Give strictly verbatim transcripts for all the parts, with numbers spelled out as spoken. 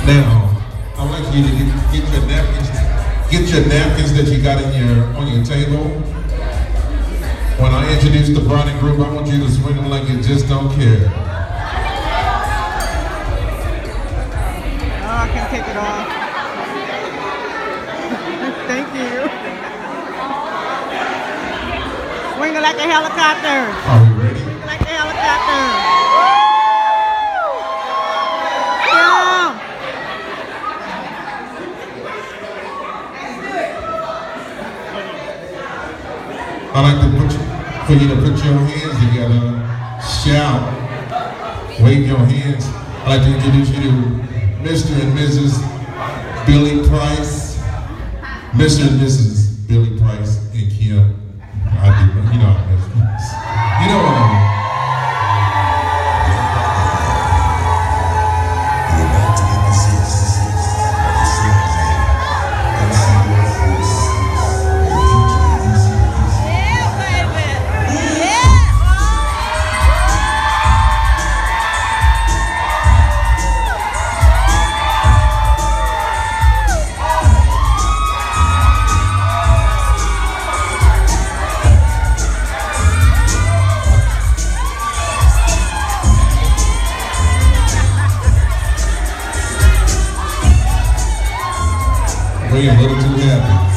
Now, I'd like you to get, get your napkins, get your napkins that you got in your on your table. When I introduce the bride and group, I want you to swing them like you just don't care. Oh, I can't take it off. Thank you. Swing it like a helicopter. Are we ready? Swing it like a helicopter. Yeah. I'd like to put you, for you to put your hands together, shout, wave your hands. I'd like to introduce you to Mister and Missus Billy Price, Mister and Missus Billy Price and Kim. I do, you know how it is. You know what I mean. We're a little too happy.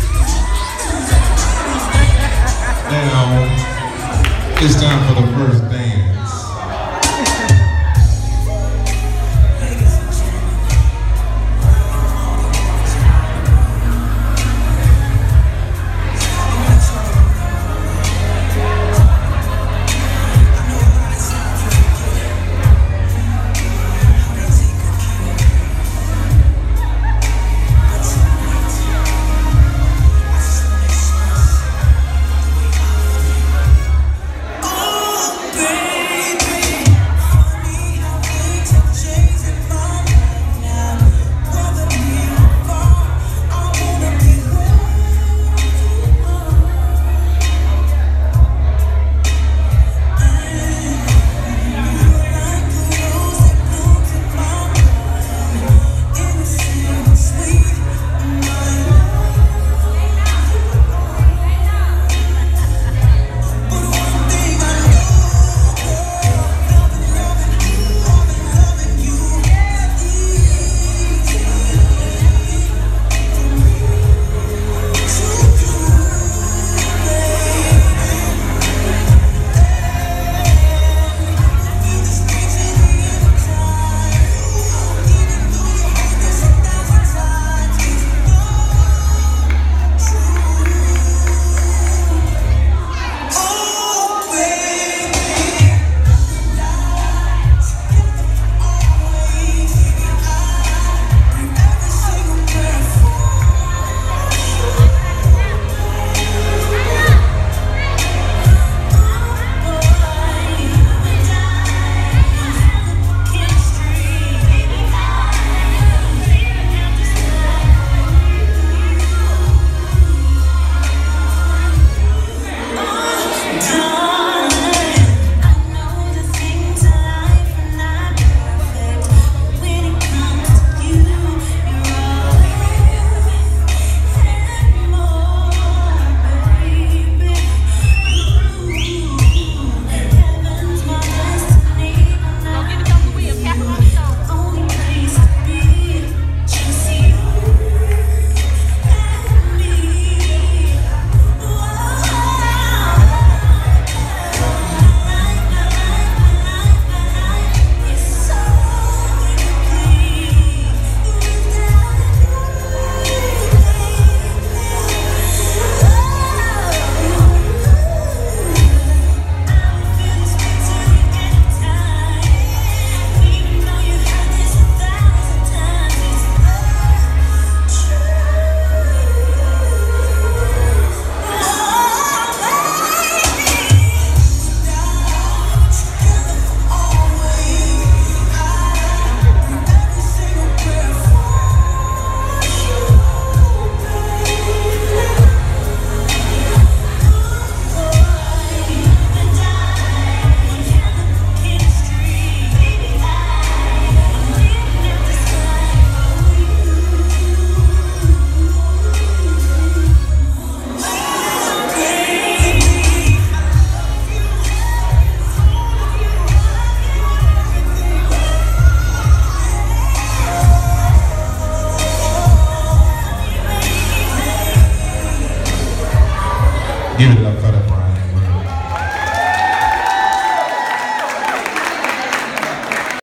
Now, it's time for the first dance.